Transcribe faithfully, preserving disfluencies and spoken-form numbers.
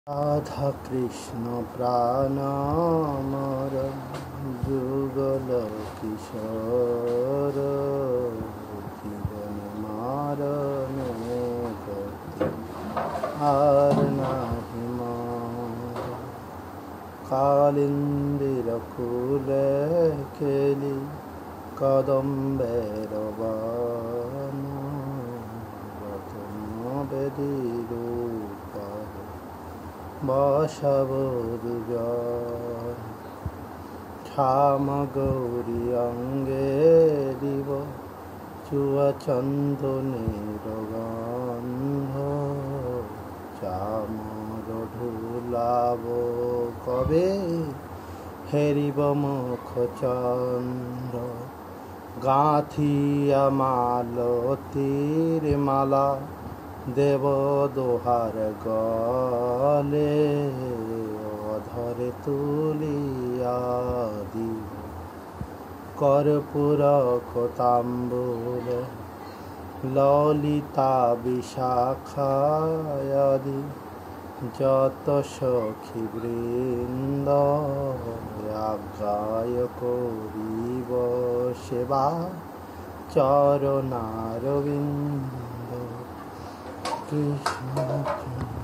রাধা কৃষ্ণ প্রাণ আমার যুগল কিশোর জীবন মারণে গতি আর নাহি মোর। কালিন্দির ফুলে খেলি কদম্বের বন রতন বেদির বসব দুজন। ক্ষাম গৌরী অঙ্গে দিব চুয়া চন্দনের গন্ধ। চামর ঢুলাব কবে হেরিব মুখ চন্দ্র। গাঁথিয়া মালতীর মালা দেব দোহার গলে। অধরে তুলিয়া দিব কর্পূর তাম্বুল। ললিতা বিশাখায়াদি যত সখী বৃন্দ আজ্ঞায় করিব সেবা চরণারবিন্দ। কৃষ্ণ